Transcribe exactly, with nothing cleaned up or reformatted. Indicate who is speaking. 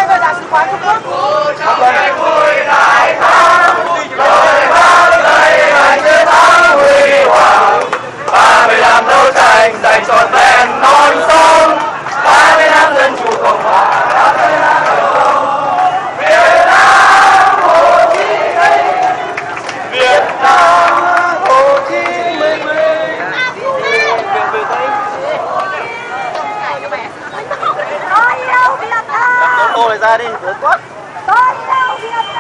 Speaker 1: thay về đại sứ quán Trung Quốc.
Speaker 2: Trong ngày vui đại thắng, lời vang dậy ngày chiến thắng huy hoàng. ba mươi năm đấu tranh giành trọn vẹn non sông, ba mươi năm dân chủ cộng hòa. Việt Nam Hồ Chí Minh, Việt Nam Hồ Chí Minh.
Speaker 1: Tôi yêu Việt Nam.
Speaker 2: Tôi ra đi, rất quá.
Speaker 1: Tôi yêu Việt Nam.